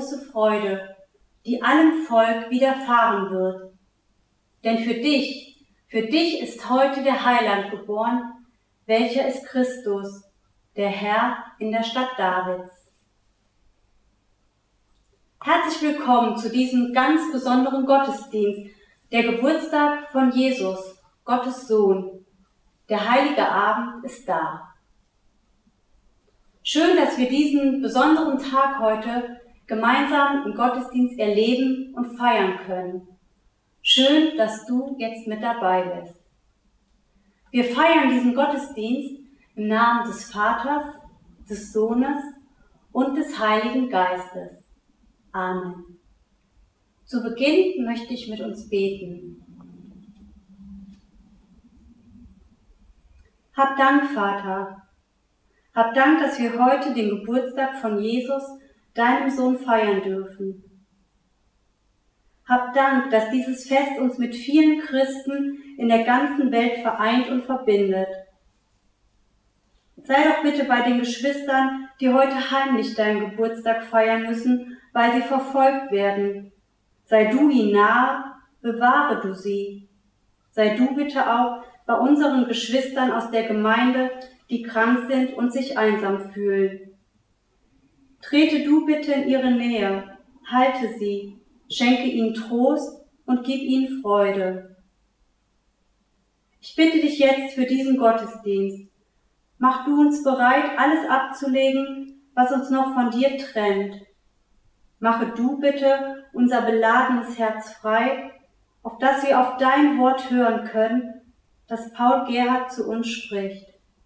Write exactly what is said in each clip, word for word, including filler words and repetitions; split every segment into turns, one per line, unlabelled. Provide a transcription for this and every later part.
große Freude, die allem Volk widerfahren wird. Denn für dich, für dich ist heute der Heiland geboren, welcher ist Christus, der Herr in der Stadt Davids. Herzlich willkommen zu diesem ganz besonderen Gottesdienst, der Geburtstag von Jesus, Gottes Sohn. Der heilige Abend ist da. Schön, dass wir diesen besonderen Tag heute gemeinsam im Gottesdienst erleben und feiern können. Schön, dass du jetzt mit dabei bist. Wir feiern diesen Gottesdienst im Namen des Vaters, des Sohnes und des Heiligen Geistes. Amen. Zu Beginn möchte ich mit uns beten. Hab Dank, Vater. Hab Dank, dass wir heute den Geburtstag von Jesus, deinem Sohn, feiern dürfen. Hab Dank, dass dieses Fest uns mit vielen Christen in der ganzen Welt vereint und verbindet. Sei doch bitte bei den Geschwistern, die heute heimlich deinen Geburtstag feiern müssen, weil sie verfolgt werden. Sei du ihnen nahe, bewahre du sie. Sei du bitte auch bei unseren Geschwistern aus der Gemeinde, die krank sind und sich einsam fühlen. Trete du bitte in ihre Nähe, halte sie, schenke ihnen Trost und gib ihnen Freude. Ich bitte dich jetzt für diesen Gottesdienst. Mach du uns bereit, alles abzulegen, was uns noch von dir trennt. Mache du bitte unser beladenes Herz frei, auf dass wir auf dein Wort hören können, das Paul Gerhard zu uns spricht.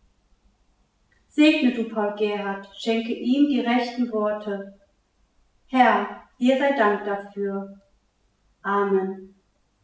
Segne du Paul Gerhard, schenke ihm die rechten Worte. Herr, dir sei Dank dafür. Amen.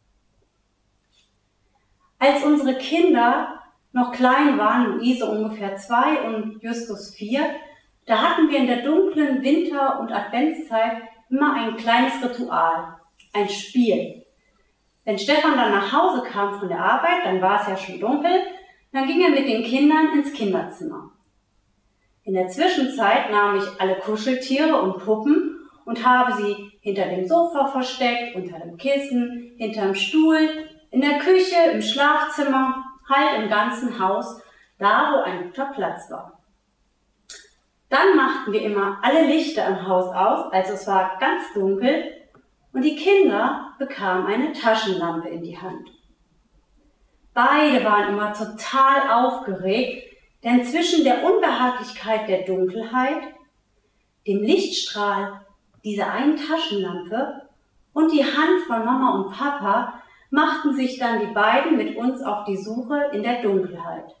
Als unsere Kinder noch klein waren, Luise ungefähr zwei und Justus vier, da hatten wir in der dunklen Winter- und Adventszeit immer ein kleines Ritual, ein Spiel. Wenn Stefan dann nach Hause kam von der Arbeit, dann war es ja schon dunkel, dann ging er mit den Kindern ins Kinderzimmer. In der Zwischenzeit nahm ich alle Kuscheltiere und Puppen und habe sie hinter dem Sofa versteckt, unter dem Kissen, hinterm Stuhl, in der Küche, im Schlafzimmer, halt im ganzen Haus, da wo ein guter Platz war. Dann machten wir immer alle Lichter im Haus aus, also es war ganz dunkel, und die Kinder bekamen eine Taschenlampe in die Hand. Beide waren immer total aufgeregt, denn zwischen der Unbehaglichkeit der Dunkelheit, dem Lichtstrahl dieser einen Taschenlampe und die Hand von Mama und Papa machten sich dann die beiden mit uns auf die Suche in der Dunkelheit.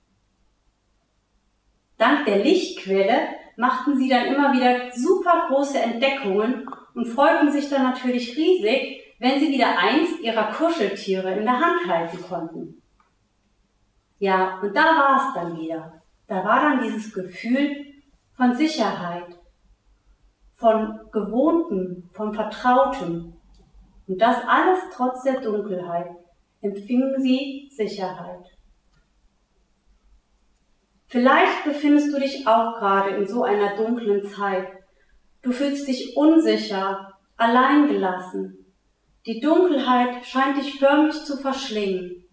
Dank der Lichtquelle machten sie dann immer wieder super große Entdeckungen und freuten sich dann natürlich riesig, wenn sie wieder eins ihrer Kuscheltiere in der Hand halten konnten. Ja, und da war es dann wieder. Da war dann dieses Gefühl von Sicherheit, von Gewohnten, von Vertrauten. Und das alles trotz der Dunkelheit empfingen sie Sicherheit. Vielleicht befindest du dich auch gerade in so einer dunklen Zeit. Du fühlst dich unsicher, alleingelassen. Die Dunkelheit scheint dich förmlich zu verschlingen.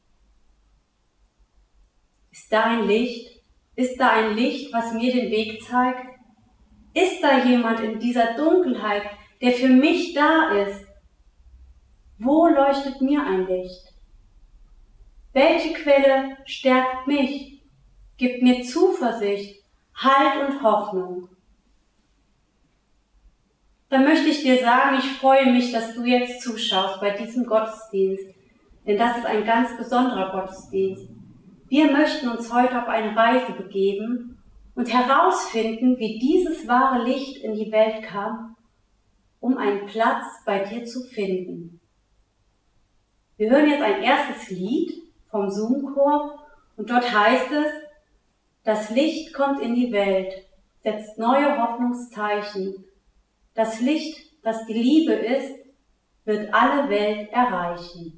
Ist da ein Licht? Ist da ein Licht, was mir den Weg zeigt? Ist da jemand in dieser Dunkelheit, der für mich da ist? Wo leuchtet mir ein Licht? Welche Quelle stärkt mich, gibt mir Zuversicht, Halt und Hoffnung? Da möchte ich dir sagen, ich freue mich, dass du jetzt zuschaust bei diesem Gottesdienst, denn das ist ein ganz besonderer Gottesdienst. Wir möchten uns heute auf eine Reise begeben und herausfinden, wie dieses wahre Licht in die Welt kam, um einen Platz bei dir zu finden. Wir hören jetzt ein erstes Lied vom Zoom-Chor und dort heißt es: Das Licht kommt in die Welt, setzt neue Hoffnungszeichen. Das Licht, das die Liebe ist, wird alle Welt erreichen.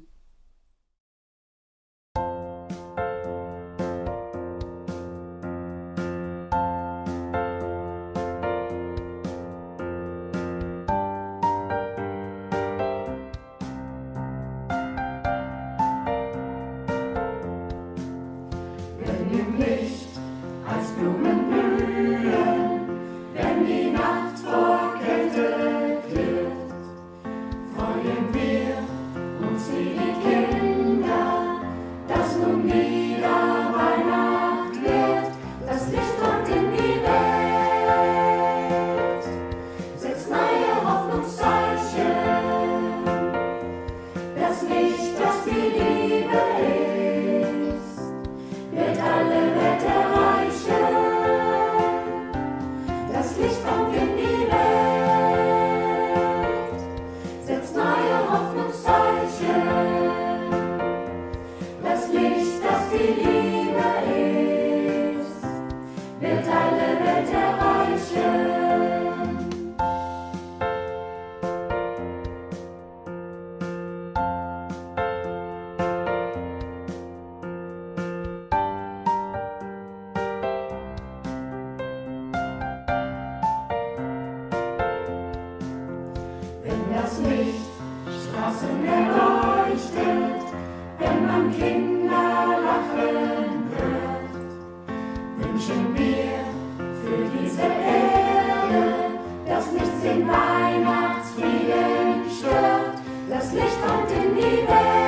Straßen erleuchtet, wenn man Kinder lachen hört. Wünschen wir für diese Erde, dass nichts den Weihnachtsfrieden stört. Das Licht kommt in die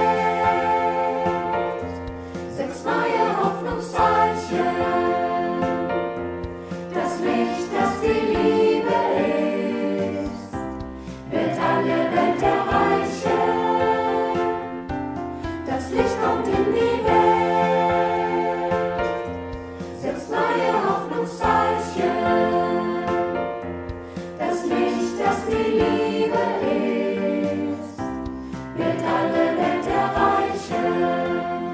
Welt, setzt neue Hoffnungszeichen. Das Licht, das die Liebe ist, wird alle Welt erreichen. Das Licht kommt in die Welt, setzt neue Hoffnungszeichen. Das Licht, das die Liebe ist, wird alle Welt erreichen.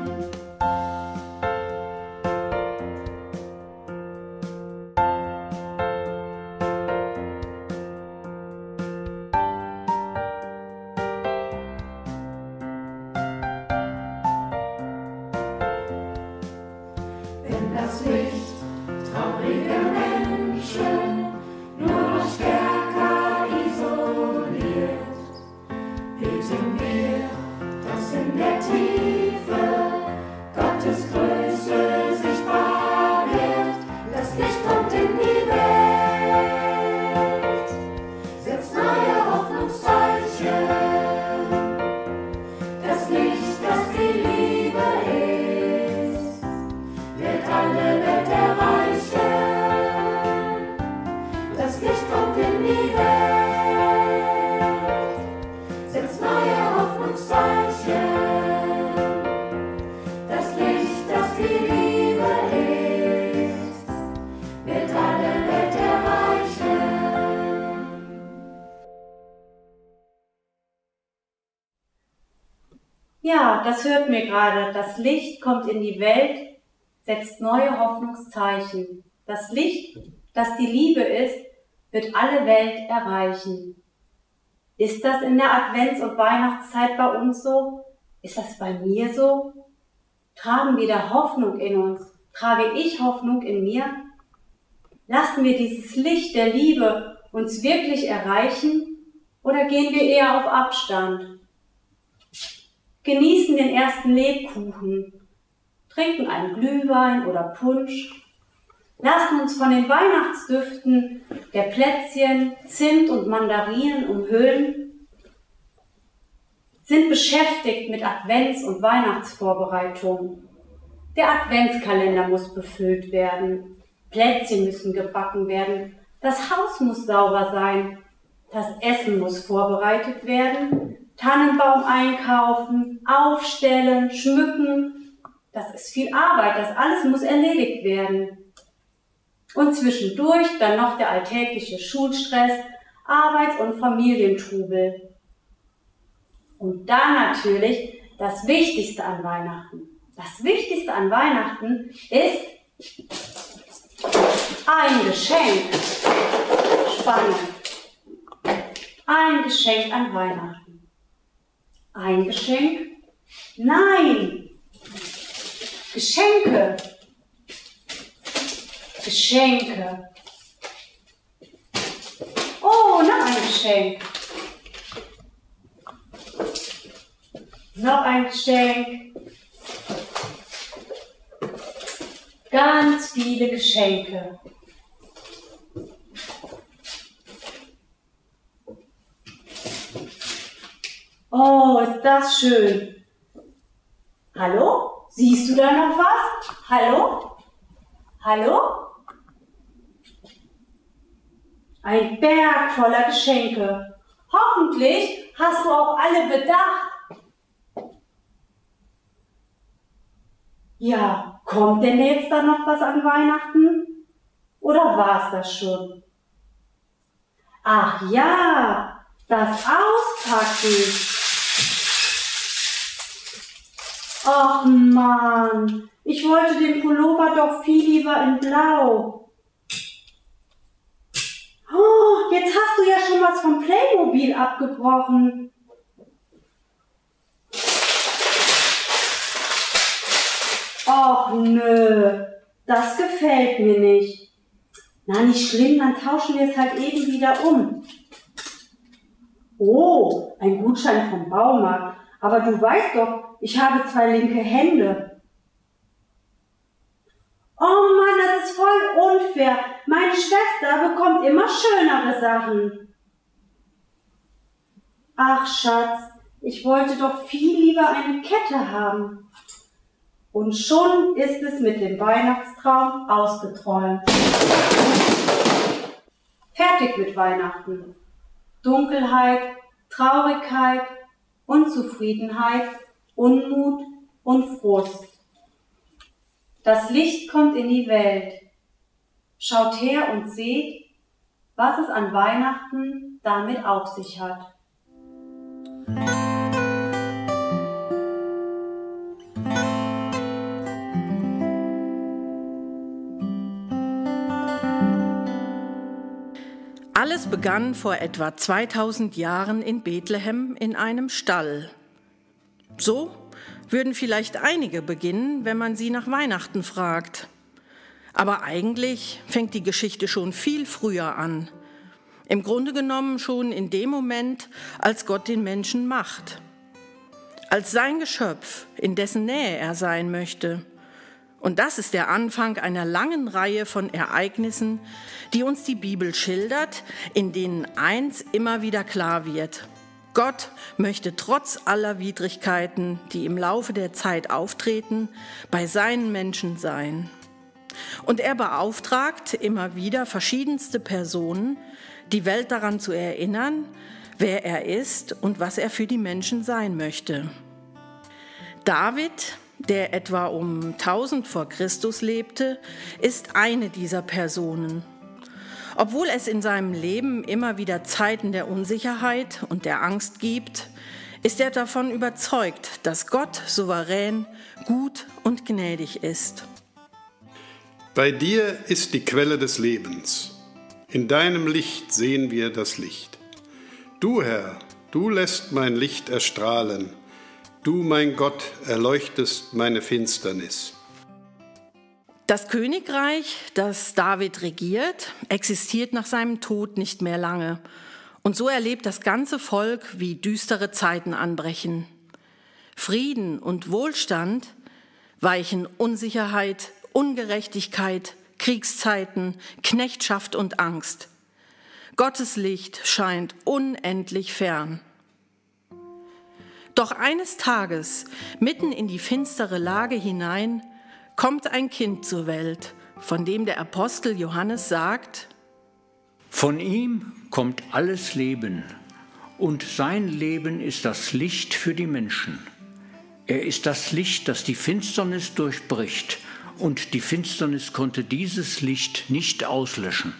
Wenn das Licht traurige Menschen nur noch stärker isoliert, beten wir, dass in der Tiefe Gottes Größe sichtbar wird. Das Licht kommt in die Welt, setzt neue Hoffnungszeichen. Das Licht, das die Liebe ist, wird alle Welt erreichen. Das Licht kommt in die Welt, setzt neue Hoffnungszeichen. Das Licht, das die Liebe ist, wird alle Welt erreichen.
Ja, das hört mir gerade. Das Licht kommt in die Welt, setzt neue Hoffnungszeichen. Das Licht, das die Liebe ist, wird alle Welt erreichen. Ist das in der Advents- und Weihnachtszeit bei uns so? Ist das bei mir so? Tragen wir da Hoffnung in uns? Trage ich Hoffnung in mir? Lassen wir dieses Licht der Liebe uns wirklich erreichen oder gehen wir eher auf Abstand? Genießen den ersten Lebkuchen, trinken einen Glühwein oder Punsch, lassen uns von den Weihnachtsdüften der Plätzchen, Zimt und Mandarinen umhüllen, sind beschäftigt mit Advents- und Weihnachtsvorbereitungen. Der Adventskalender muss befüllt werden, Plätzchen müssen gebacken werden, das Haus muss sauber sein, das Essen muss vorbereitet werden, Tannenbaum einkaufen, aufstellen, schmücken. Das ist viel Arbeit, das alles muss erledigt werden. Und zwischendurch dann noch der alltägliche Schulstress, Arbeits- und Familientrubel. Und dann natürlich das Wichtigste an Weihnachten. Das Wichtigste an Weihnachten ist ein Geschenk. Spannend. Ein Geschenk an Weihnachten. Ein Geschenk? Nein! Geschenke! Geschenke! Oh, noch ein Geschenk! Noch ein Geschenk! Ganz viele Geschenke! Oh, ist das schön. Hallo? Siehst du da noch was? Hallo? Hallo? Ein Berg voller Geschenke. Hoffentlich hast du auch alle bedacht. Ja, kommt denn jetzt da noch was an Weihnachten? Oder war's das schon? Ach ja, das Auspacken. Ach Mann, ich wollte den Pullover doch viel lieber in Blau. Oh, jetzt hast du ja schon was vom Playmobil abgebrochen. Och nö, das gefällt mir nicht. Na, nicht schlimm, dann tauschen wir es halt eben wieder um. Oh, ein Gutschein vom Baumarkt. Aber du weißt doch, ich habe zwei linke Hände. Oh Mann, das ist voll unfair. Meine Schwester bekommt immer schönere Sachen. Ach Schatz, ich wollte doch viel lieber eine Kette haben. Und schon ist es mit dem Weihnachtstraum ausgeträumt. Fertig mit Weihnachten. Dunkelheit, Traurigkeit, Unzufriedenheit, Unmut und Frust. Das Licht kommt in die Welt. Schaut her und seht, was es an Weihnachten damit auf sich hat.
Alles begann vor etwa zweitausend Jahren in Bethlehem in einem Stall. So würden vielleicht einige beginnen, wenn man sie nach Weihnachten fragt. Aber eigentlich fängt die Geschichte schon viel früher an. Im Grunde genommen schon in dem Moment, als Gott den Menschen macht. Als sein Geschöpf, in dessen Nähe er sein möchte. Und das ist der Anfang einer langen Reihe von Ereignissen, die uns die Bibel schildert, in denen eins immer wieder klar wird. Gott möchte trotz aller Widrigkeiten, die im Laufe der Zeit auftreten, bei seinen Menschen sein. Und er beauftragt immer wieder verschiedenste Personen, die Welt daran zu erinnern, wer er ist und was er für die Menschen sein möchte. David, der etwa um tausend vor Christus lebte, ist eine dieser Personen. Obwohl es in seinem Leben immer wieder Zeiten der Unsicherheit und der Angst gibt, ist er davon überzeugt, dass Gott souverän, gut und gnädig ist.
Bei dir ist die Quelle des Lebens. In deinem Licht sehen wir das Licht. Du, Herr, du lässt mein Licht erstrahlen. Du, mein Gott, erleuchtest meine Finsternis.
Das Königreich, das David regiert, existiert nach seinem Tod nicht mehr lange. Und so erlebt das ganze Volk, wie düstere Zeiten anbrechen. Frieden und Wohlstand weichen Unsicherheit, Ungerechtigkeit, Kriegszeiten, Knechtschaft und Angst. Gottes Licht scheint unendlich fern. Doch eines Tages, mitten in die finstere Lage hinein, kommt ein Kind zur Welt, von dem der Apostel Johannes sagt:
Von ihm kommt alles Leben, und sein Leben ist das Licht für die Menschen. Er ist das Licht, das die Finsternis durchbricht, und die Finsternis konnte dieses Licht nicht auslöschen.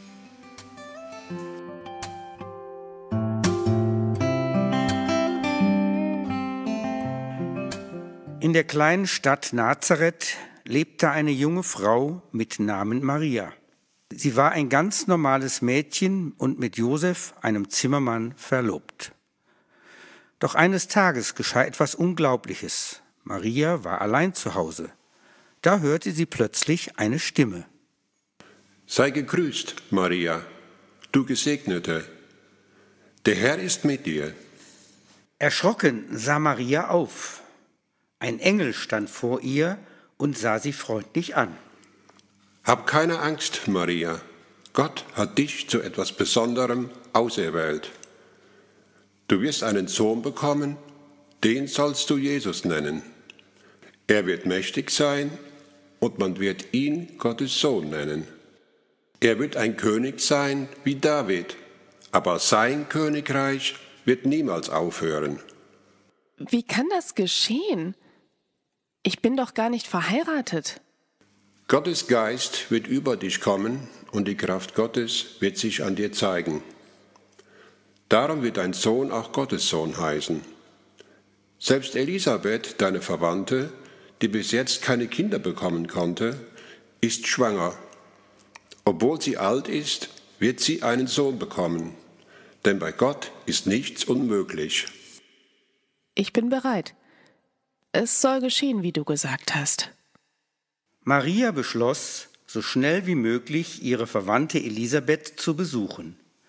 In der kleinen Stadt Nazareth lebte eine junge Frau mit Namen Maria. Sie war ein ganz normales Mädchen und mit Josef, einem Zimmermann, verlobt. Doch eines Tages geschah etwas Unglaubliches. Maria war allein zu Hause. Da hörte sie plötzlich eine Stimme.
Sei gegrüßt, Maria, du Gesegnete. Der Herr ist mit dir.
Erschrocken sah Maria auf. Ein Engel stand vor ihr und sah sie freundlich an.
Hab keine Angst, Maria. Gott hat dich zu etwas Besonderem auserwählt. Du wirst einen Sohn bekommen, den sollst du Jesus nennen. Er wird mächtig sein und man wird ihn Gottes Sohn nennen. Er wird ein König sein wie David, aber sein Königreich wird niemals aufhören.
Wie kann das geschehen? Ich bin doch gar nicht verheiratet.
Gottes Geist wird über dich kommen und die Kraft Gottes wird sich an dir zeigen. Darum wird dein Sohn auch Gottes Sohn heißen. Selbst Elisabeth, deine Verwandte, die bis jetzt keine Kinder bekommen konnte, ist schwanger. Obwohl sie alt ist, wird sie einen Sohn bekommen. Denn bei Gott ist nichts unmöglich.
Ich bin bereit. Es soll geschehen, wie du gesagt hast.
Maria beschloss, so schnell wie möglich ihre Verwandte Elisabeth zu besuchen.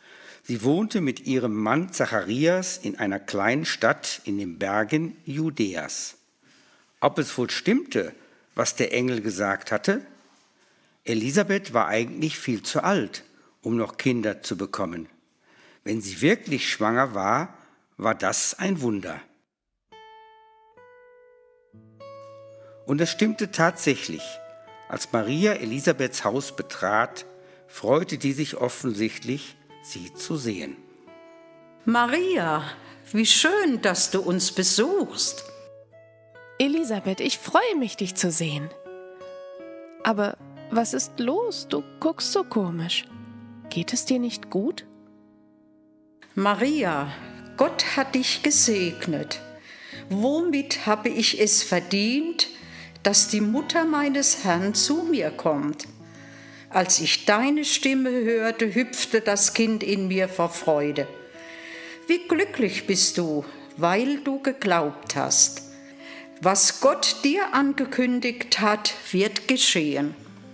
Sie wohnte mit ihrem Mann Zacharias in einer kleinen Stadt in den Bergen Judäas. Ob es wohl stimmte, was der Engel gesagt hatte? Elisabeth war eigentlich viel zu alt, um noch Kinder zu bekommen. Wenn sie wirklich schwanger war, war das ein Wunder. Und es stimmte tatsächlich. Als Maria Elisabeths Haus betrat, freute die sich offensichtlich, sie zu sehen.
Maria, wie schön, dass du uns besuchst.
Elisabeth, ich freue mich, dich zu sehen. Aber was ist los? Du guckst so komisch. Geht es dir nicht gut?
Maria, Gott hat dich gesegnet. Womit habe ich es verdient, dass die Mutter meines Herrn zu mir kommt? Als ich deine Stimme hörte, hüpfte das Kind in mir vor Freude. Wie glücklich bist du, weil du geglaubt hast. Was Gott dir angekündigt hat, wird geschehen.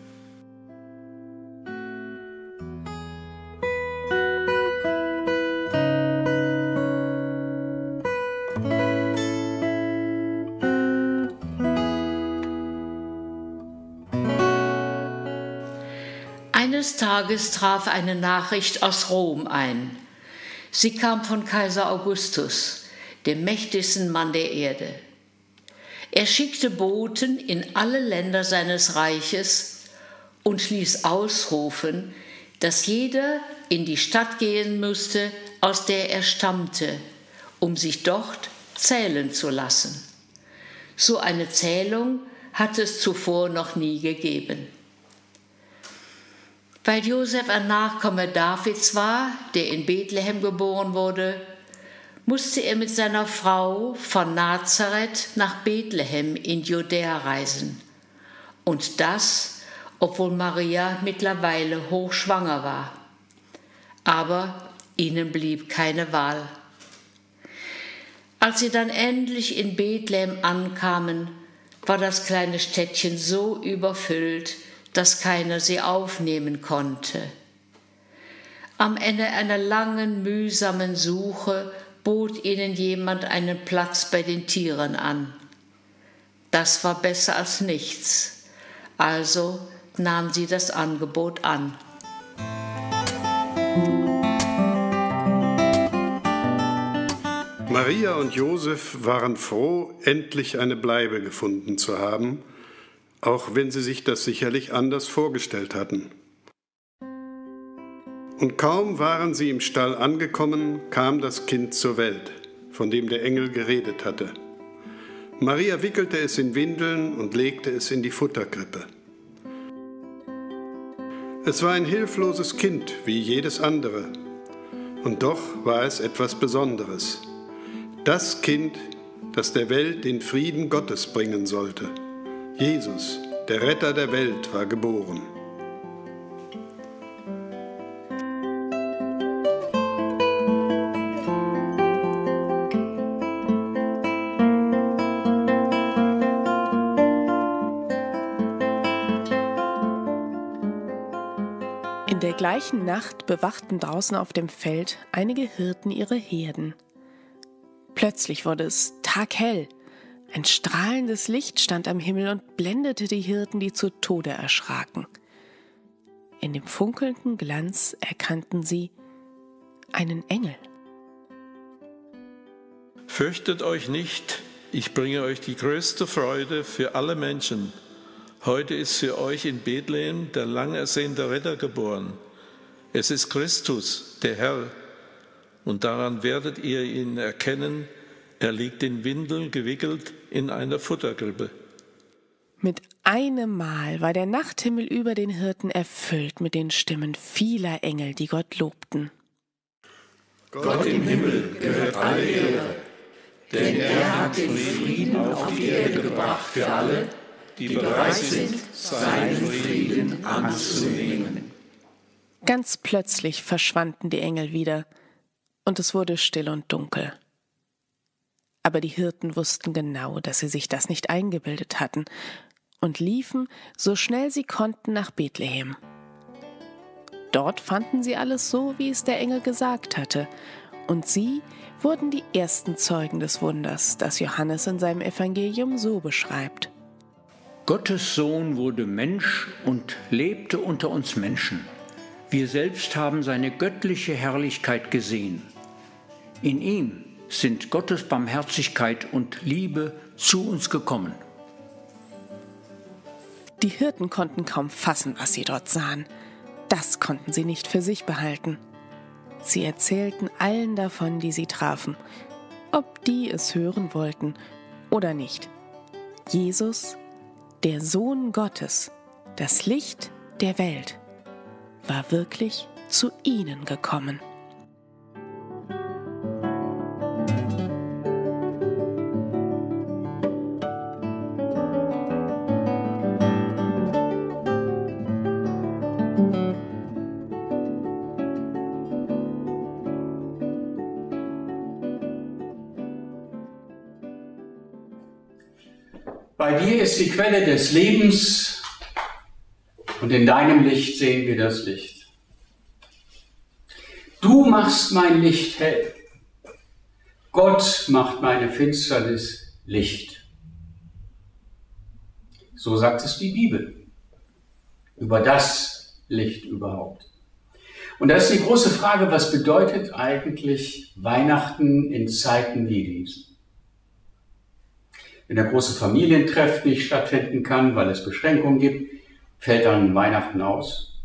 Eines Tages traf eine Nachricht aus Rom ein. Sie kam von Kaiser Augustus, dem mächtigsten Mann der Erde. Er schickte Boten in alle Länder seines Reiches und ließ ausrufen, dass jeder in die Stadt gehen müsste, aus der er stammte, um sich dort zählen zu lassen. So eine Zählung hat es zuvor noch nie gegeben. Weil Josef ein Nachkomme Davids war, der in Bethlehem geboren wurde, musste er mit seiner Frau von Nazareth nach Bethlehem in Judäa reisen. Und das, obwohl Maria mittlerweile hochschwanger war. Aber ihnen blieb keine Wahl. Als sie dann endlich in Bethlehem ankamen, war das kleine Städtchen so überfüllt, dass keiner sie aufnehmen konnte. Am Ende einer langen, mühsamen Suche bot ihnen jemand einen Platz bei den Tieren an. Das war besser als nichts, also nahm sie das Angebot an.
Maria und Josef waren froh, endlich eine Bleibe gefunden zu haben, auch wenn sie sich das sicherlich anders vorgestellt hatten. Und kaum waren sie im Stall angekommen, kam das Kind zur Welt, von dem der Engel geredet hatte. Maria wickelte es in Windeln und legte es in die Futterkrippe. Es war ein hilfloses Kind, wie jedes andere. Und doch war es etwas Besonderes. Das Kind, das der Welt den Frieden Gottes bringen sollte. Jesus, der Retter der Welt, war geboren.
In der gleichen Nacht bewachten draußen auf dem Feld einige Hirten ihre Herden. Plötzlich wurde es taghell. Ein strahlendes Licht stand am Himmel und blendete die Hirten, die zu Tode erschraken. In dem funkelnden Glanz erkannten sie einen Engel.
Fürchtet euch nicht, ich bringe euch die größte Freude für alle Menschen. Heute ist für euch in Bethlehem der lang ersehnte Retter geboren. Es ist Christus, der Herr, und daran werdet ihr ihn erkennen. Er liegt in Windeln gewickelt in einer Futterkrippe.
Mit einem Mal war der Nachthimmel über den Hirten erfüllt mit den Stimmen vieler Engel, die Gott lobten.
Gott im Himmel gehört alle Ehre, denn er hat den Frieden auf die Erde gebracht für alle, die bereit sind, seinen Frieden anzunehmen.
Ganz plötzlich verschwanden die Engel wieder, und es wurde still und dunkel. Aber die Hirten wussten genau, dass sie sich das nicht eingebildet hatten und liefen, so schnell sie konnten, nach Bethlehem. Dort fanden sie alles so, wie es der Engel gesagt hatte. Und sie wurden die ersten Zeugen des Wunders, das Johannes in seinem Evangelium so beschreibt.
Gottes Sohn wurde Mensch und lebte unter uns Menschen. Wir selbst haben seine göttliche Herrlichkeit gesehen. In ihm sind Gottes Barmherzigkeit und Liebe zu uns gekommen.
Die Hirten konnten kaum fassen, was sie dort sahen. Das konnten sie nicht für sich behalten. Sie erzählten allen davon, die sie trafen, ob die es hören wollten oder nicht. Jesus, der Sohn Gottes, das Licht der Welt, war wirklich zu ihnen gekommen.
Bei dir ist die Quelle des Lebens und in deinem Licht sehen wir das Licht. Du machst mein Licht hell. Gott macht meine Finsternis Licht. So sagt es die Bibel über das Licht überhaupt. Und da ist die große Frage, was bedeutet eigentlich Weihnachten in Zeiten wie diesen? Wenn der große Familientreff nicht stattfinden kann, weil es Beschränkungen gibt, fällt dann Weihnachten aus.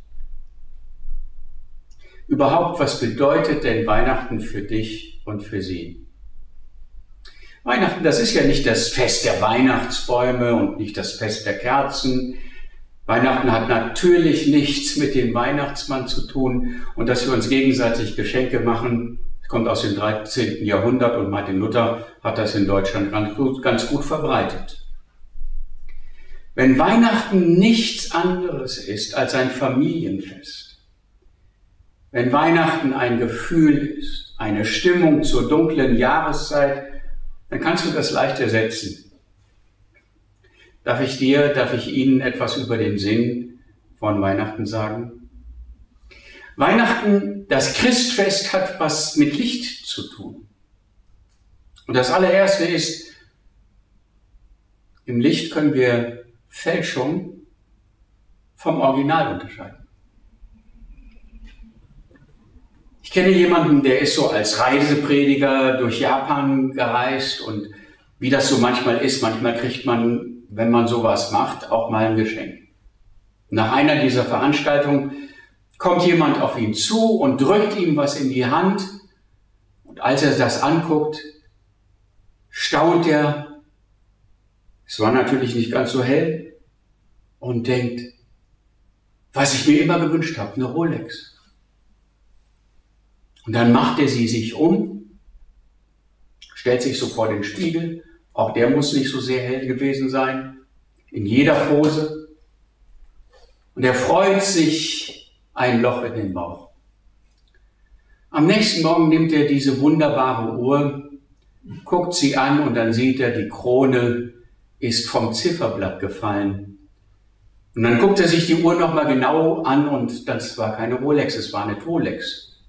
Überhaupt, was bedeutet denn Weihnachten für dich und für sie? Weihnachten, das ist ja nicht das Fest der Weihnachtsbäume und nicht das Fest der Kerzen. Weihnachten hat natürlich nichts mit dem Weihnachtsmann zu tun und dass wir uns gegenseitig Geschenke machen, kommt aus dem dreizehnten Jahrhundert und Martin Luther hat das in Deutschland ganz gut, ganz gut verbreitet. Wenn Weihnachten nichts anderes ist als ein Familienfest, wenn Weihnachten ein Gefühl ist, eine Stimmung zur dunklen Jahreszeit, dann kannst du das leicht ersetzen. Darf ich dir, darf ich Ihnen etwas über den Sinn von Weihnachten sagen? Weihnachten, das Christfest, hat was mit Licht zu tun. Und das allererste ist, im Licht können wir Fälschung vom Original unterscheiden. Ich kenne jemanden, der ist so als Reiseprediger durch Japan gereist und wie das so manchmal ist, manchmal kriegt man, wenn man sowas macht, auch mal ein Geschenk. Nach einer dieser Veranstaltungen kommt jemand auf ihn zu und drückt ihm was in die Hand. Und als er das anguckt, staunt er, es war natürlich nicht ganz so hell, und denkt, was ich mir immer gewünscht habe, eine Rolex. Und dann macht er sie sich um, stellt sich so vor den Spiegel, auch der muss nicht so sehr hell gewesen sein, in jeder Pose. Und er freut sich ein Loch in den Bauch. Am nächsten Morgen nimmt er diese wunderbare Uhr, guckt sie an und dann sieht er, die Krone ist vom Zifferblatt gefallen. Und dann guckt er sich die Uhr nochmal genau an und das war keine Rolex, es war eine Tolex.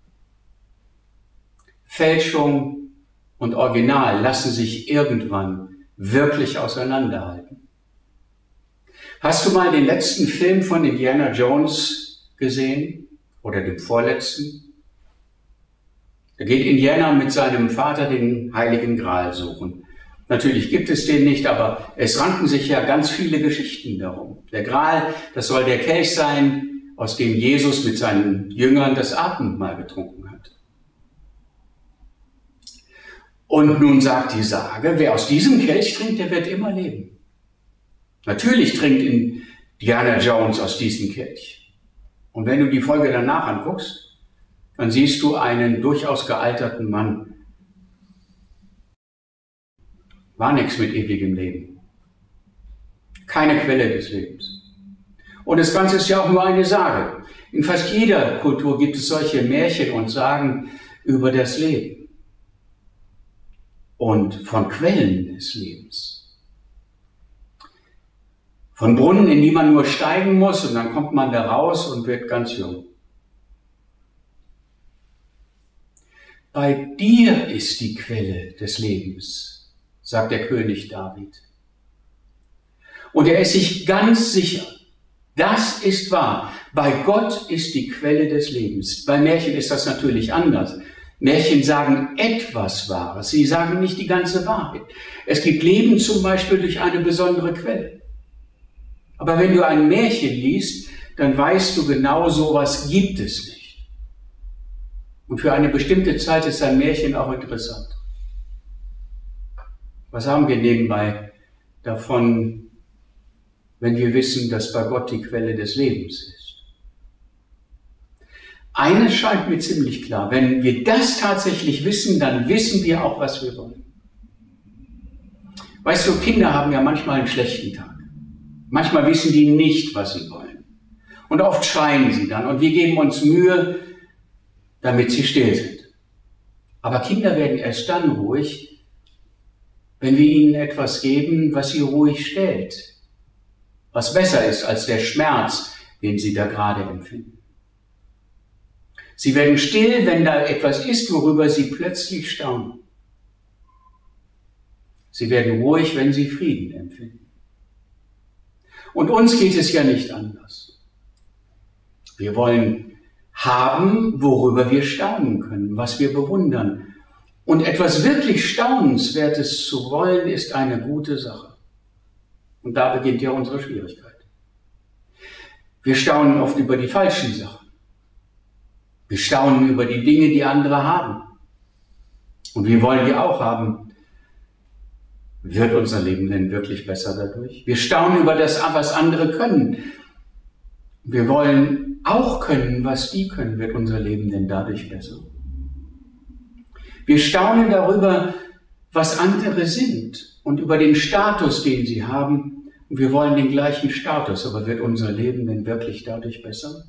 Fälschung und Original lassen sich irgendwann wirklich auseinanderhalten. Hast du mal den letzten Film von Indiana Jones gesehen oder dem vorletzten? Da geht Indiana mit seinem Vater den Heiligen Gral suchen. Natürlich gibt es den nicht, aber es ranken sich ja ganz viele Geschichten darum. Der Gral, das soll der Kelch sein, aus dem Jesus mit seinen Jüngern das Abendmahl getrunken hat. Und nun sagt die Sage, wer aus diesem Kelch trinkt, der wird immer leben. Natürlich trinkt Indiana Jones aus diesem Kelch. Und wenn du die Folge danach anguckst, dann siehst du einen durchaus gealterten Mann. War nichts mit ewigem Leben. Keine Quelle des Lebens. Und das Ganze ist ja auch nur eine Sage. In fast jeder Kultur gibt es solche Märchen und Sagen über das Leben und von Quellen des Lebens. Von Brunnen, in die man nur steigen muss und dann kommt man da raus und wird ganz jung. Bei dir ist die Quelle des Lebens, sagt der König David. Und er ist sich ganz sicher, das ist wahr. Bei Gott ist die Quelle des Lebens. Bei Märchen ist das natürlich anders. Märchen sagen etwas Wahres, sie sagen nicht die ganze Wahrheit. Es gibt Leben zum Beispiel durch eine besondere Quelle. Aber wenn du ein Märchen liest, dann weißt du genau, sowas gibt es nicht. Und für eine bestimmte Zeit ist ein Märchen auch interessant. Was haben wir nebenbei davon, wenn wir wissen, dass bei Gott die Quelle des Lebens ist? Eines scheint mir ziemlich klar, wenn wir das tatsächlich wissen, dann wissen wir auch, was wir wollen. Weißt du, Kinder haben ja manchmal einen schlechten Tag. Manchmal wissen die nicht, was sie wollen. Und oft schreien sie dann und wir geben uns Mühe, damit sie still sind. Aber Kinder werden erst dann ruhig, wenn wir ihnen etwas geben, was sie ruhig stellt. Was besser ist als der Schmerz, den sie da gerade empfinden. Sie werden still, wenn da etwas ist, worüber sie plötzlich staunen. Sie werden ruhig, wenn sie Frieden empfinden. Und uns geht es ja nicht anders. Wir wollen haben, worüber wir staunen können, was wir bewundern. Und etwas wirklich Staunenswertes zu wollen, ist eine gute Sache. Und da beginnt ja unsere Schwierigkeit. Wir staunen oft über die falschen Sachen. Wir staunen über die Dinge, die andere haben. Und wir wollen die auch haben. Wird unser Leben denn wirklich besser dadurch? Wir staunen über das, was andere können. Wir wollen auch können, was die können. Wird unser Leben denn dadurch besser? Wir staunen darüber, was andere sind und über den Status, den sie haben. Und wir wollen den gleichen Status, aber wird unser Leben denn wirklich dadurch besser?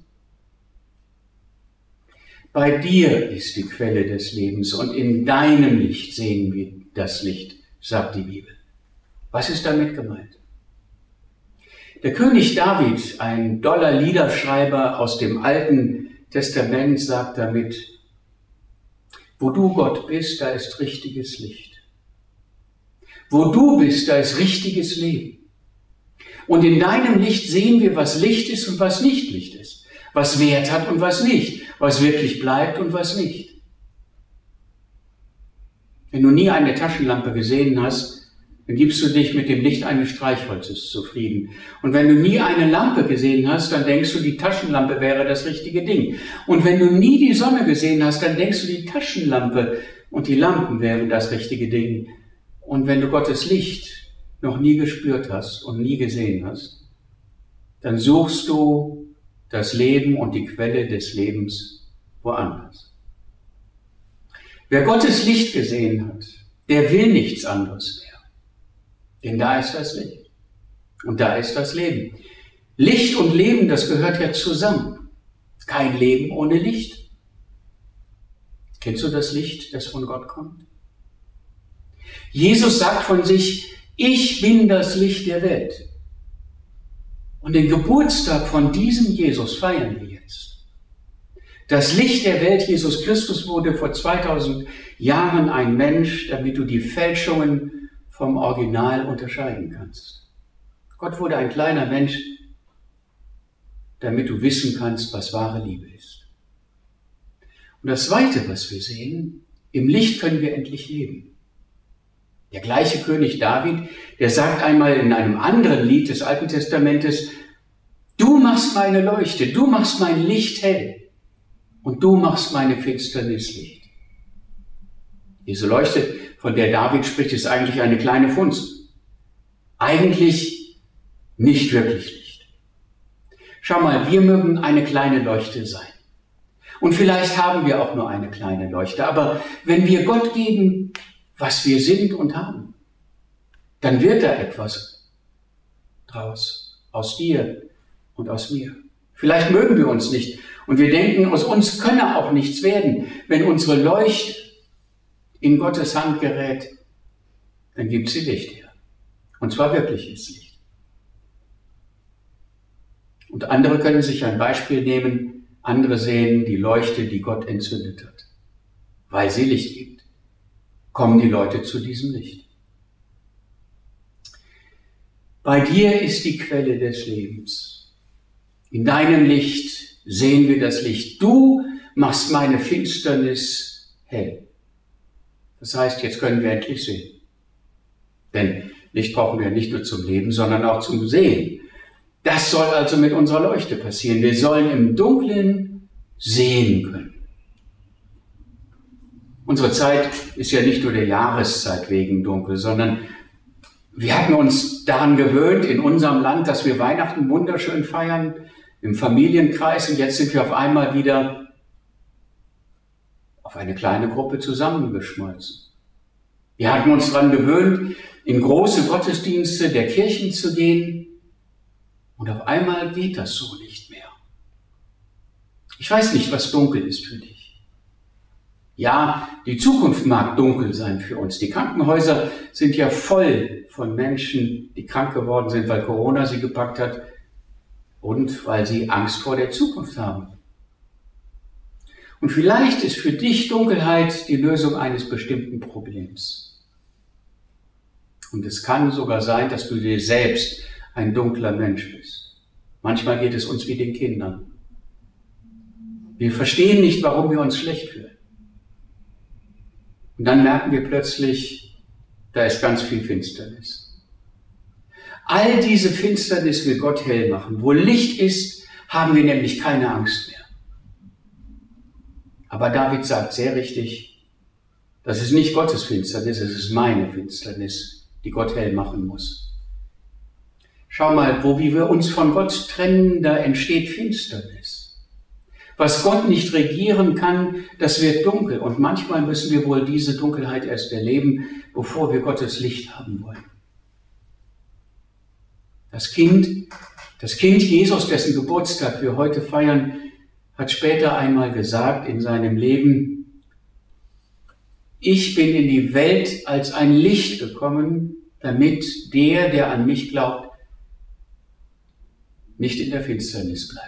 Bei dir ist die Quelle des Lebens und in deinem Licht sehen wir das Licht, sagt die Bibel. Was ist damit gemeint? Der König David, ein doller Liederschreiber aus dem Alten Testament, sagt damit, wo du Gott bist, da ist richtiges Licht. Wo du bist, da ist richtiges Leben. Und in deinem Licht sehen wir, was Licht ist und was nicht Licht ist. Was Wert hat und was nicht. Was wirklich bleibt und was nicht. Wenn du nie eine Taschenlampe gesehen hast, dann gibst du dich mit dem Licht eines Streichholzes zufrieden. Und wenn du nie eine Lampe gesehen hast, dann denkst du, die Taschenlampe wäre das richtige Ding. Und wenn du nie die Sonne gesehen hast, dann denkst du, die Taschenlampe und die Lampen wären das richtige Ding. Und wenn du Gottes Licht noch nie gespürt hast und nie gesehen hast, dann suchst du das Leben und die Quelle des Lebens woanders. Wer Gottes Licht gesehen hat, der will nichts anderes mehr. Denn da ist das Licht. Und da ist das Leben. Licht und Leben, das gehört ja zusammen. Kein Leben ohne Licht. Kennst du das Licht, das von Gott kommt? Jesus sagt von sich, ich bin das Licht der Welt. Und den Geburtstag von diesem Jesus feiern wir jetzt. Das Licht der Welt, Jesus Christus, wurde vor zweitausend Jahren ein Mensch, damit du die Fälschungen vom Original unterscheiden kannst. Gott wurde ein kleiner Mensch, damit du wissen kannst, was wahre Liebe ist. Und das Zweite, was wir sehen, im Licht können wir endlich leben. Der gleiche König David, der sagt einmal in einem anderen Lied des Alten Testamentes, du machst meine Leuchte, du machst mein Licht hell und du machst meine Finsternis Licht. Diese Leuchte, von der David spricht, ist eigentlich eine kleine Funzel. Eigentlich nicht wirklich Licht. Schau mal, wir mögen eine kleine Leuchte sein. Und vielleicht haben wir auch nur eine kleine Leuchte, aber wenn wir Gott geben, was wir sind und haben, dann wird da etwas draus, aus dir und aus mir. Vielleicht mögen wir uns nicht und wir denken, aus uns könne auch nichts werden. Wenn unsere Leuchte in Gottes Hand gerät, dann gibt sie Licht her. Und zwar wirkliches Licht. Und andere können sich ein Beispiel nehmen, andere sehen die Leuchte, die Gott entzündet hat. weil sie Licht gibt, kommen die Leute zu diesem Licht. Bei dir ist die Quelle des Lebens. In deinem Licht sehen wir das Licht. Du machst meine Finsternis hell. Das heißt, jetzt können wir endlich sehen. Denn Licht brauchen wir nicht nur zum Leben, sondern auch zum Sehen. Das soll also mit unserer Leuchte passieren. Wir sollen im Dunkeln sehen können. Unsere Zeit ist ja nicht nur der Jahreszeit wegen dunkel, sondern wir hatten uns daran gewöhnt in unserem Land, dass wir Weihnachten wunderschön feiern, im Familienkreis, und jetzt sind wir auf einmal wieder auf eine kleine Gruppe zusammengeschmolzen. Wir hatten uns daran gewöhnt, in große Gottesdienste der Kirchen zu gehen, und auf einmal geht das so nicht mehr. Ich weiß nicht, was dunkel ist für dich. Ja, die Zukunft mag dunkel sein für uns. Die Krankenhäuser sind ja voll von Menschen, die krank geworden sind, weil Corona sie gepackt hat und weil sie Angst vor der Zukunft haben. Und vielleicht ist für dich Dunkelheit die Lösung eines bestimmten Problems. Und es kann sogar sein, dass du dir selbst ein dunkler Mensch bist. Manchmal geht es uns wie den Kindern. Wir verstehen nicht, warum wir uns schlecht fühlen. Und dann merken wir plötzlich, da ist ganz viel Finsternis. All diese Finsternis will Gott hell machen. Wo Licht ist, haben wir nämlich keine Angst mehr. Aber David sagt sehr richtig, das ist nicht Gottes Finsternis, es ist meine Finsternis, die Gott hell machen muss. Schau mal, wo wie wir uns von Gott trennen, da entsteht Finsternis. Was Gott nicht regieren kann, das wird dunkel. Und manchmal müssen wir wohl diese Dunkelheit erst erleben, bevor wir Gottes Licht haben wollen. Das Kind, das Kind Jesus, dessen Geburtstag wir heute feiern, hat später einmal gesagt in seinem Leben, ich bin in die Welt als ein Licht gekommen, damit der, der an mich glaubt, nicht in der Finsternis bleibt.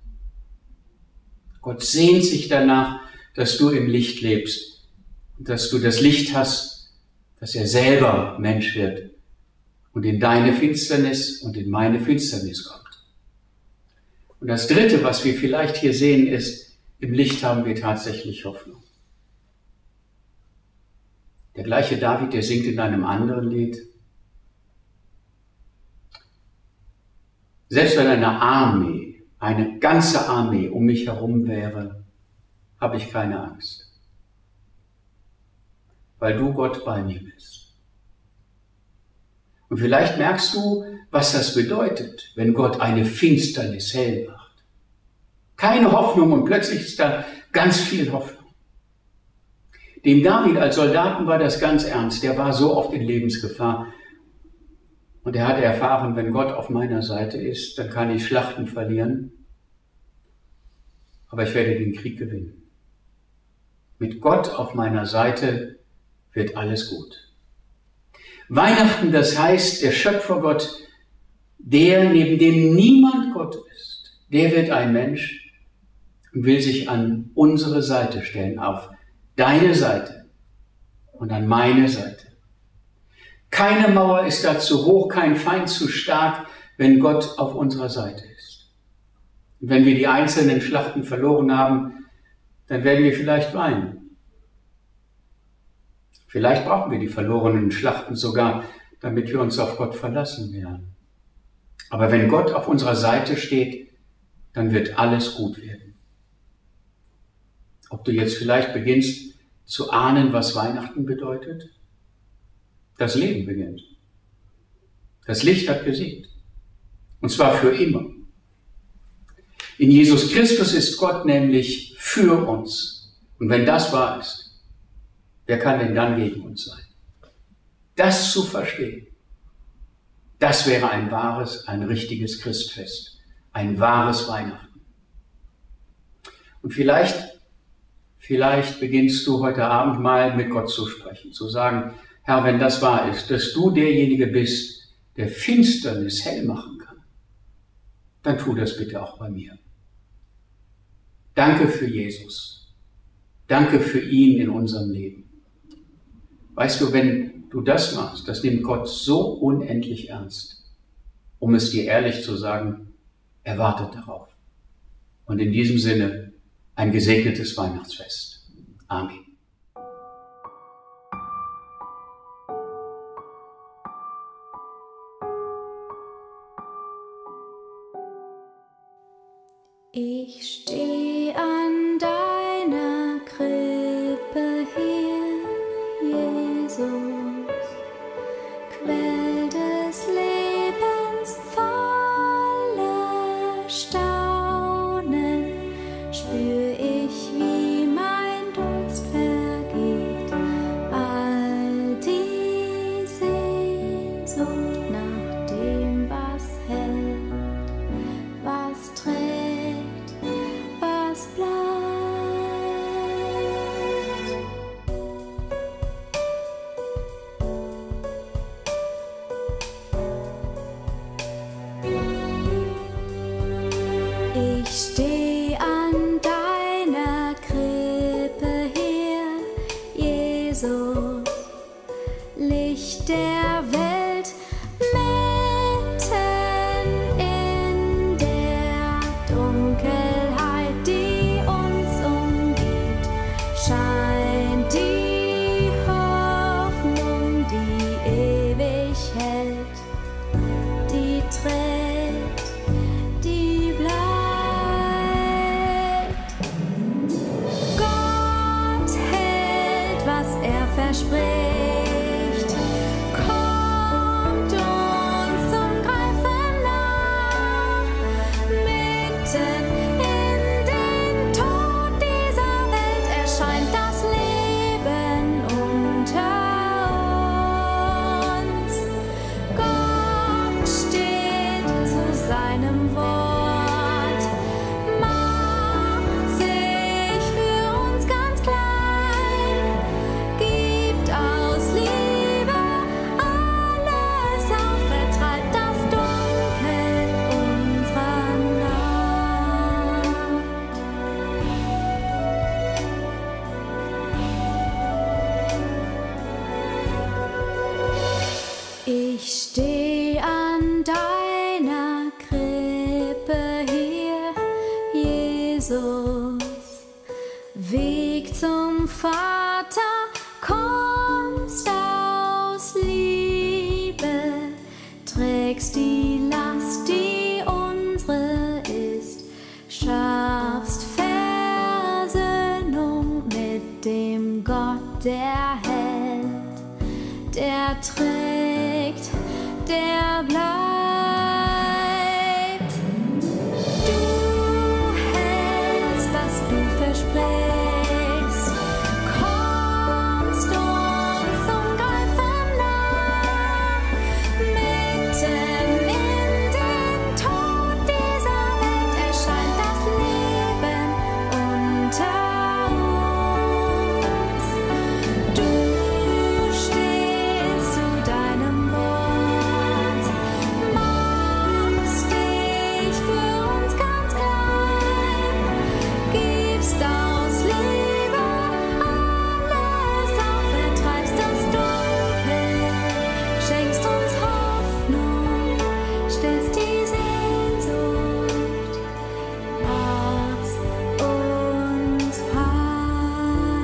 Gott sehnt sich danach, dass du im Licht lebst und dass du das Licht hast, dass er selber Mensch wird und in deine Finsternis und in meine Finsternis kommt. Und das Dritte, was wir vielleicht hier sehen, ist, im Licht haben wir tatsächlich Hoffnung. Der gleiche David, der singt in einem anderen Lied, selbst wenn eine Armee, eine ganze Armee um mich herum wäre, habe ich keine Angst, weil du, Gott, bei mir bist. Und vielleicht merkst du, was das bedeutet, wenn Gott eine Finsternis hell macht. Keine Hoffnung und plötzlich ist da ganz viel Hoffnung. Dem David als Soldaten war das ganz ernst, der war so oft in Lebensgefahr. Und er hatte erfahren, wenn Gott auf meiner Seite ist, dann kann ich Schlachten verlieren, aber ich werde den Krieg gewinnen. Mit Gott auf meiner Seite wird alles gut. Weihnachten, das heißt, der Schöpfergott, der, neben dem niemand Gott ist, der wird ein Mensch und will sich an unsere Seite stellen, auf deine Seite und an meine Seite. Keine Mauer ist da zu hoch, kein Feind zu stark, wenn Gott auf unserer Seite ist. Und wenn wir die einzelnen Schlachten verloren haben, dann werden wir vielleicht weinen. Vielleicht brauchen wir die verlorenen Schlachten sogar, damit wir uns auf Gott verlassen werden. Aber wenn Gott auf unserer Seite steht, dann wird alles gut werden. Ob du jetzt vielleicht beginnst zu ahnen, was Weihnachten bedeutet? Das Leben beginnt. Das Licht hat gesiegt. Und zwar für immer. In Jesus Christus ist Gott nämlich für uns. Und wenn das wahr ist, wer kann denn dann gegen uns sein? Das zu verstehen, das wäre ein wahres, ein richtiges Christfest. Ein wahres Weihnachten. Und vielleicht, vielleicht beginnst du heute Abend mal mit Gott zu sprechen, zu sagen, Herr, wenn das wahr ist, dass du derjenige bist, der Finsternis hell machen kann, dann tu das bitte auch bei mir. Danke für Jesus. Danke für ihn in unserem Leben. Weißt du, wenn du das machst, das nimmt Gott so unendlich ernst, um es dir ehrlich zu sagen, er wartet darauf. Und in diesem Sinne ein gesegnetes Weihnachtsfest. Amen.
Ich stehe an deiner Krippe hier, Jesus, Quell des Lebens, voller Staunen, spür ich, wie mein Durst vergeht, all die Sehnsucht nach dem, was hält, was trägt, was bleibt. Ich steh an deiner Krippe hier, Jesus, Licht der Welt, mitten in der Dunkelheit, die uns umgibt, scheint die Hoffnung, die ewig hält, die trägt, die bleibt. Gott hält, was er verspricht, kommt uns zum Greifen nah, mitten in den Tod dieser Welt erscheint das Leben unter uns. Gott steht zu seinem Wort, macht sich für uns ganz klein, gibt aus Liebe alles auf, vertreibt das Dunkel unserer Nacht. Ich steh an deiner Krippe hier, Jesus, Weg zum Vater, kommst aus Liebe, trägst die Last, die unsere ist, schaffst Versöhnung mit dem Gott, der hält, der trägt, der bleibt. Du hältst, was du versprichst, kommst uns zum Greifen nah, mitten in den Tod dieser Welt erscheint das Leben unter uns. Du stehst zu deinem Wort, machst dich für uns ganz klein, gibst aus Liebe alles auf, vertreibst das Dunkel, schenkst uns Hoffnung, stillst die Sehnsucht, machst uns frei.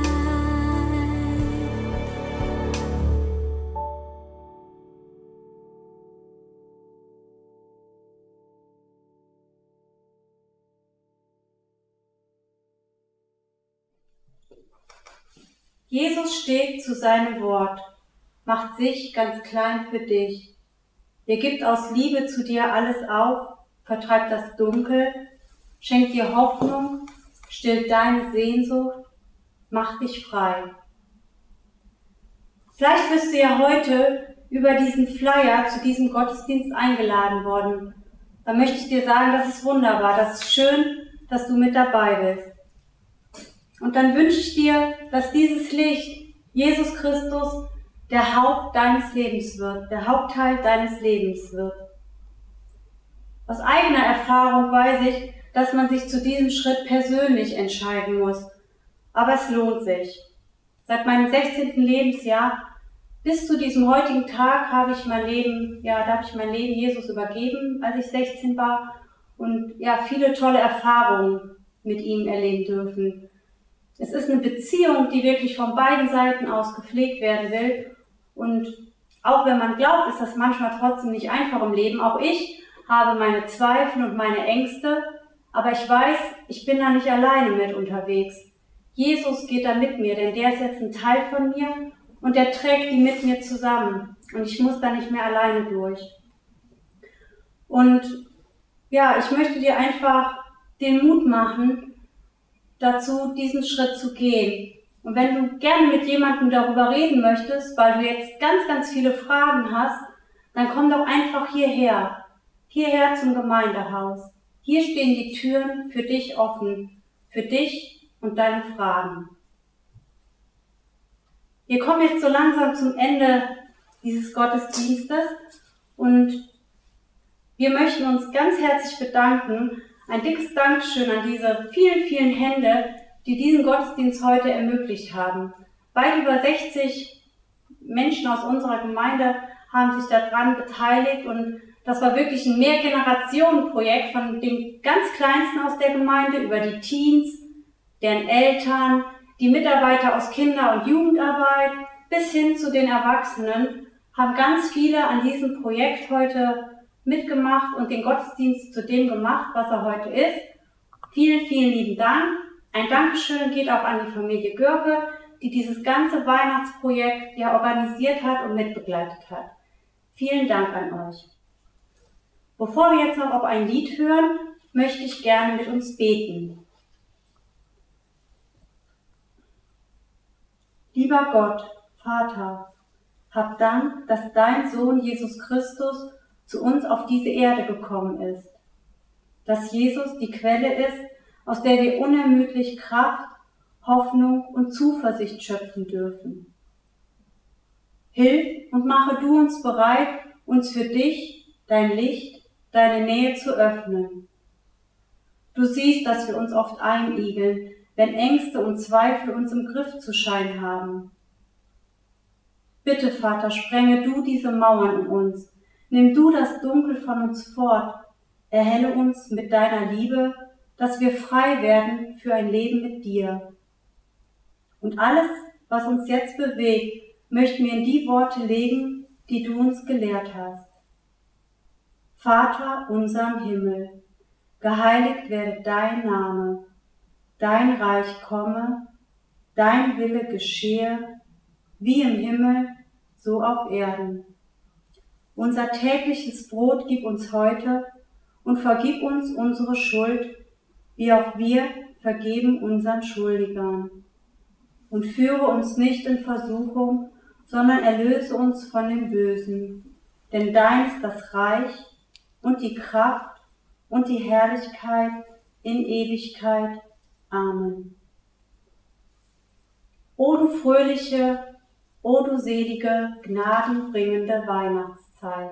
Jesus steht zu seinem Wort, macht sich ganz klein für dich. Er gibt aus Liebe zu dir alles auf, vertreibt das Dunkel, schenkt dir Hoffnung, stillt deine Sehnsucht, macht dich frei. Vielleicht bist du ja heute über diesen Flyer zu diesem Gottesdienst eingeladen worden. Da möchte ich dir sagen, das ist wunderbar, das ist schön, dass du mit dabei bist. Und dann wünsche ich dir, dass dieses Licht, Jesus Christus, der Haupt deines Lebens wird, der Hauptteil deines Lebens wird. Aus eigener Erfahrung weiß ich, dass man sich zu diesem Schritt persönlich entscheiden muss. aber es lohnt sich. Seit meinem sechzehnten Lebensjahr bis zu diesem heutigen Tag habe ich mein Leben, ja, da habe ich mein Leben Jesus übergeben, als ich sechzehn war und ja, viele tolle Erfahrungen mit ihm erleben dürfen. Es ist eine Beziehung, die wirklich von beiden Seiten aus gepflegt werden will. Und auch wenn man glaubt, ist das manchmal trotzdem nicht einfach im Leben. Auch ich habe meine Zweifel und meine Ängste, aber ich weiß, ich bin da nicht alleine mit unterwegs. Jesus geht da mit mir, denn der ist jetzt ein Teil von mir und der trägt die mit mir zusammen. Und ich muss da nicht mehr alleine durch. Und ja, ich möchte dir einfach den Mut machen, dazu, diesen Schritt zu gehen. Und wenn du gerne mit jemandem darüber reden möchtest, weil du jetzt ganz, ganz viele Fragen hast, dann komm doch einfach hierher, hierher zum Gemeindehaus. Hier stehen die Türen für dich offen, für dich und deine Fragen. Wir kommen jetzt so langsam zum Ende dieses Gottesdienstes und wir möchten uns ganz herzlich bedanken. Ein dickes Dankeschön an diese vielen, vielen Hände, die diesen Gottesdienst heute ermöglicht haben. Weit über sechzig Menschen aus unserer Gemeinde haben sich daran beteiligt und das war wirklich ein Mehrgenerationenprojekt von den ganz Kleinsten aus der Gemeinde über die Teens, deren Eltern, die Mitarbeiter aus Kinder- und Jugendarbeit bis hin zu den Erwachsenen haben ganz viele an diesem Projekt heute mitgemacht und den Gottesdienst zu dem gemacht, was er heute ist. Vielen, vielen lieben Dank. Ein Dankeschön geht auch an die Familie Görke, die dieses ganze Weihnachtsprojekt ja organisiert hat und mitbegleitet hat. Vielen Dank an euch. Bevor wir jetzt noch auf ein Lied hören, möchte ich gerne mit uns beten. Lieber Gott, Vater, hab Dank, dass dein Sohn Jesus Christus zu uns auf diese Erde gekommen ist. Dass Jesus die Quelle ist, aus der wir unermüdlich Kraft, Hoffnung und Zuversicht schöpfen dürfen. Hilf und mache du uns bereit, uns für dich, dein Licht, deine Nähe zu öffnen. Du siehst, dass wir uns oft einigeln, wenn Ängste und Zweifel uns im Griff zu scheinen haben. Bitte, Vater, sprenge du diese Mauern um uns. Nimm du das Dunkel von uns fort. Erhelle uns mit deiner Liebe, dass wir frei werden für ein Leben mit dir. Und alles, was uns jetzt bewegt, möchten wir in die Worte legen, die du uns gelehrt hast. Vater unser im Himmel, geheiligt werde dein Name, dein Reich komme, dein Wille geschehe, wie im Himmel, so auf Erden. Unser tägliches Brot gib uns heute und vergib uns unsere Schuld, wie auch wir vergeben unseren Schuldigern. Und führe uns nicht in Versuchung, sondern erlöse uns von dem Bösen. Denn dein ist das Reich und die Kraft und die Herrlichkeit in Ewigkeit. Amen. O du fröhliche, o du selige, gnadenbringende Weihnachtszeit.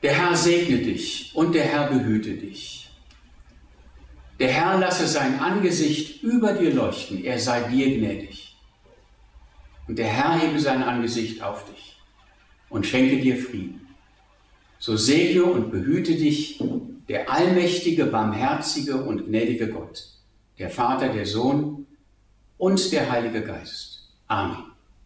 Der Herr segne dich und der Herr behüte dich. Der Herr lasse sein Angesicht über dir leuchten, er sei dir gnädig. Und der Herr hebe sein Angesicht auf dich und schenke dir Frieden. So segne und behüte dich der allmächtige, barmherzige und gnädige Gott, der Vater, der Sohn und der Heilige Geist. Amen.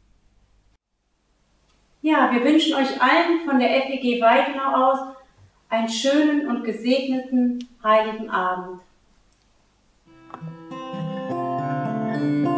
Ja, wir wünschen euch allen von der F E G Weidenau aus einen schönen und gesegneten heiligen Abend.